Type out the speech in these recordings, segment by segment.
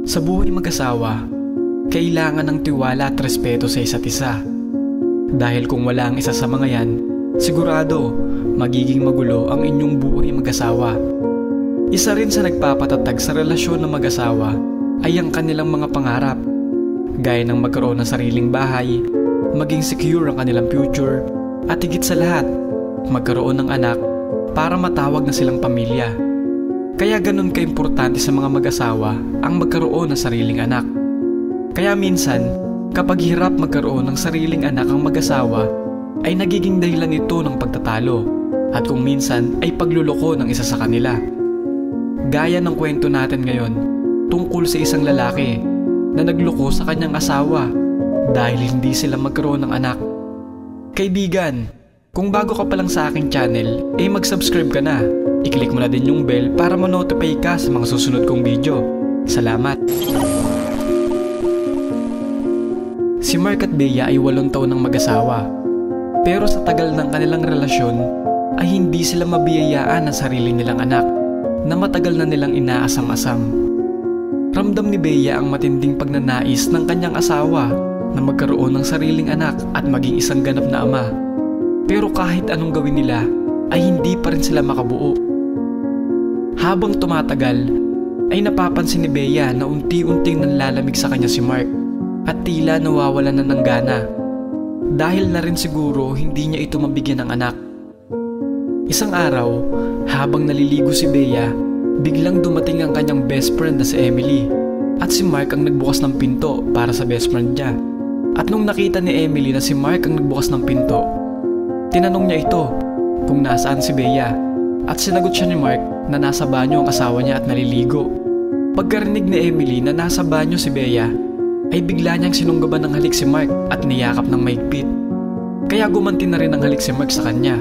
Sa buhay mag-asawa, kailangan ng tiwala at respeto sa isa't isa. Dahil kung wala ang isa sa mga yan, sigurado magiging magulo ang inyong buhay mag-asawa. Isa rin sa nagpapatatag sa relasyon ng mag-asawa ay ang kanilang mga pangarap, gaya ng magkaroon ng sariling bahay, maging secure ang kanilang future, at higit sa lahat, magkaroon ng anak para matawag na silang pamilya. Kaya ganun ka-importante sa mga mag-asawa ang magkaroon ng sariling anak. Kaya minsan, kapag hirap magkaroon ng sariling anak ang mag-asawa, ay nagiging dahilan ito ng pagtatalo, at kung minsan ay pagluloko ng isa sa kanila. Gaya ng kwento natin ngayon tungkol sa isang lalaki na nagloko sa kanyang asawa dahil hindi sila magkaroon ng anak. Kaibigan, kung bago ka pa lang sa aking channel, ay mag-subscribe ka na. I-click mo na din yung bell para ma-notify ka sa mga susunod kong video. Salamat! Si Mark at Bea ay 8 taon ng mag-asawa. Pero sa tagal ng kanilang relasyon, ay hindi sila mabiyayaan ng sarili nilang anak na matagal na nilang inaasam-asam. Ramdam ni Bea ang matinding pagnanais ng kanyang asawa na magkaroon ng sariling anak at maging isang ganap na ama. Pero kahit anong gawin nila, ay hindi pa rin sila makabuo. Habang tumatagal, ay napapansin ni Bea na unti-unting nanlalamig sa kanya si Mark at tila nawawalan na ng gana. Dahil na rin siguro hindi niya ito mabigyan ng anak. Isang araw, habang naliligo si Bea, biglang dumating ang kanyang best friend na si Emily at si Mark ang nagbukas ng pinto para sa best friend niya. At nung nakita ni Emily na si Mark ang nagbukas ng pinto, tinanong niya ito kung nasaan si Bea at sinagot siya ni Mark na nasa banyo ang asawa niya at naliligo. Pagkarinig ni Emily na nasa banyo si Bea, ay bigla niyang sinunggaban ng halik si Mark at niyakap ng mahigpit. Kaya gumanti na rin ang halik si Mark sa kanya.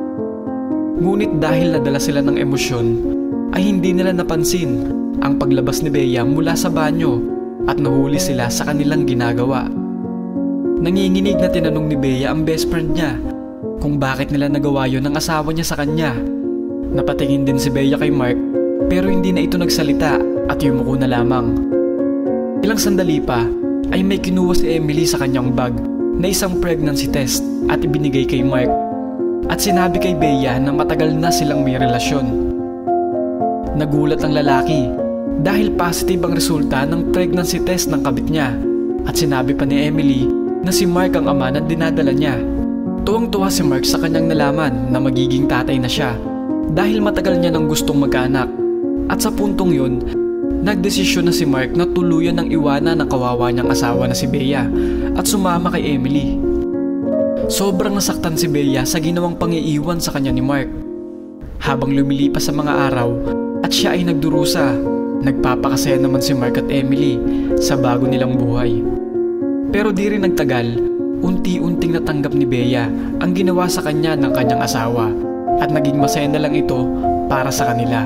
Ngunit dahil nadala sila ng emosyon, ay hindi nila napansin ang paglabas ni Bea mula sa banyo at nahuli sila sa kanilang ginagawa. Nanginginig na tinanong ni Bea ang best friend niya kung bakit nila nagawa yun ng asawa niya sa kanya. Napatingin din si Bea kay Mark pero hindi na ito nagsalita at yumuko na lamang. Ilang sandali pa ay may kinuha si Emily sa kanyang bag na isang pregnancy test at ibinigay kay Mark at sinabi kay Bea na matagal na silang may relasyon. Nagulat ang lalaki dahil positive ang resulta ng pregnancy test ng kabit niya at sinabi pa ni Emily na si Mark ang ama na dinadala niya. Tuwang-tuwa si Mark sa kanyang nalaman na magiging tatay na siya dahil matagal niya nang gustong magkaanak. At sa puntong yun, nagdesisyon na si Mark na tuluyan ng iwanan ng kawawa niyang asawa na si Bea at sumama kay Emily. Sobrang nasaktan si Bea sa ginawang pangiiwan sa kanya ni Mark. Habang lumilipas sa mga araw at siya ay nagdurusa, nagpapakasaya naman si Mark at Emily sa bago nilang buhay. Pero di rin nagtagal, unti-unting natanggap ni Bea ang ginawa sa kanya ng kanyang asawa at naging masaya na lang ito para sa kanila.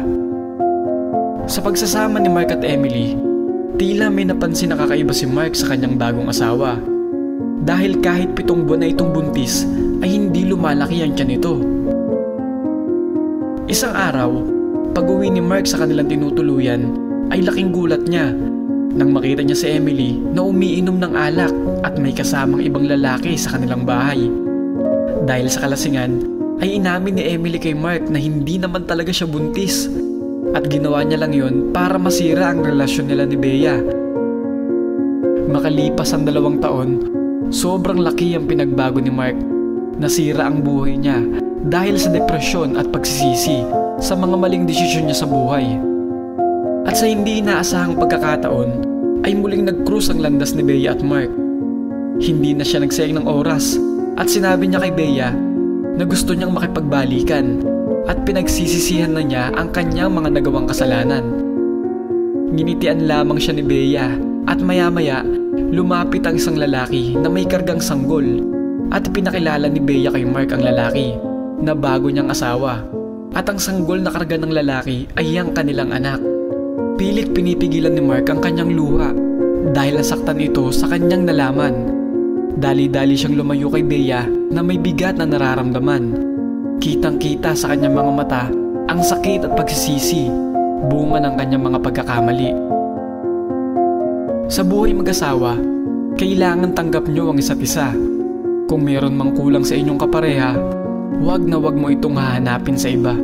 Sa pagsasama ni Mark at Emily, tila may napansin na kakaiba si Mark sa kanyang bagong asawa. Dahil kahit 7 buwan na itong buntis, ay hindi lumalaki ang tiyan nito. Isang araw, pag-uwi ni Mark sa kanilang tinutuluyan, ay laking gulat niya nang makita niya si Emily na umiinom ng alak at may kasamang ibang lalaki sa kanilang bahay. Dahil sa kalasingan, ay inamin ni Emily kay Mark na hindi naman talaga siya buntis at ginawa niya lang yun para masira ang relasyon nila ni Bea. Makalipas ang 2 taon, sobrang laki ang pinagbago ni Mark. Nasira ang buhay niya dahil sa depresyon at pagsisisi sa mga maling desisyon niya sa buhay. At sa hindi inaasahang pagkakataon, ay muling nag-cruise ang landas ni Bea at Mark. Hindi na siya nagsayang ng oras at sinabi niya kay Bea na gusto niyang makipagbalikan at pinagsisisihan na niya ang kanyang mga nagawang kasalanan. Nginitian lamang siya ni Bea at maya-maya lumapit ang isang lalaki na may kargang sanggol at pinakilala ni Bea kay Mark ang lalaki na bago niyang asawa at ang sanggol na karga ng lalaki ay ang kanilang anak. Pilit pinipigilan ni Mark ang kanyang luha dahil nasaktan ito sa kanyang nalaman. Dali-dali siyang lumayo kay Bea na may bigat na nararamdaman. Kitang-kita sa kanyang mga mata ang sakit at pagsisisi, bunga ng kanyang mga pagkakamali. Sa buhay mag-asawa, kailangan tanggap nyo ang isa't isa. Kung meron mang kulang sa inyong kapareha, wag na wag mo itong hahanapin sa iba.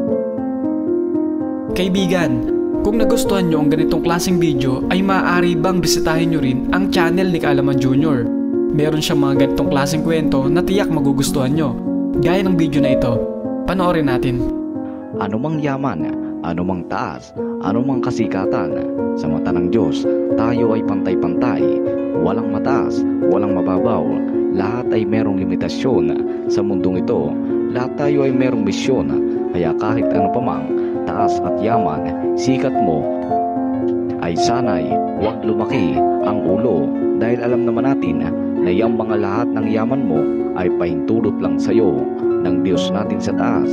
Kaibigan, kung nagustuhan nyo ang ganitong klaseng video ay maaari bang bisitahin nyo rin ang channel ni Kaalaman Jr. Meron siyang mga ganitong klaseng kwento na tiyak magugustuhan nyo. Gaya ng video na ito, panoorin natin. Anumang yaman, anumang taas, anumang kasikatan, sa mata ng Diyos, tayo ay pantay-pantay. Walang mataas, walang mababaw. Lahat ay merong limitasyon. Sa mundong ito, lahat tayo ay merong misyon. Kaya kahit ano pa mang taas at yaman, sikat mo ay sana'y huwag lumaki ang ulo. Dahil alam naman natin na yung mga lahat ng yaman mo ay pahintulot lang sa'yo ng Diyos natin sa taas.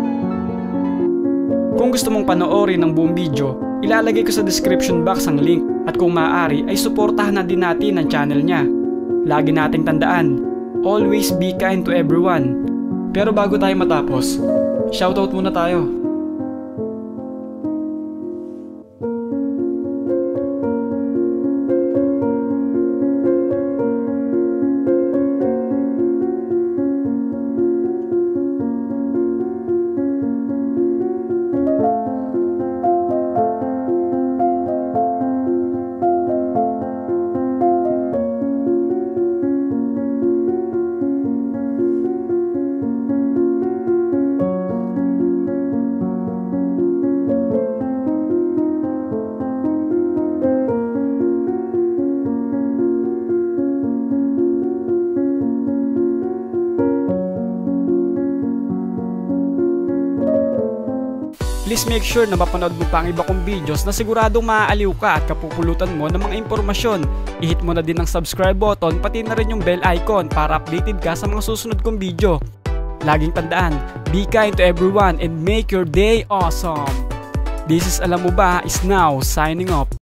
Kung gusto mong panoorin ang buong video, ilalagay ko sa description box ang link at kung maaari ay suportahan na din natin ang channel niya. Lagi nating tandaan, always be kind to everyone. Pero bago tayo matapos, shoutout muna tayo. Please make sure na mapanood mo pa ang iba kong videos na siguradong maaaliw ka at kapupulutan mo ng mga impormasyon. I-hit mo na din ang subscribe button pati na rin yung bell icon para updated ka sa mga susunod kong video. Laging tandaan, be kind to everyone and make your day awesome. This is Alam Mo Ba is now signing off.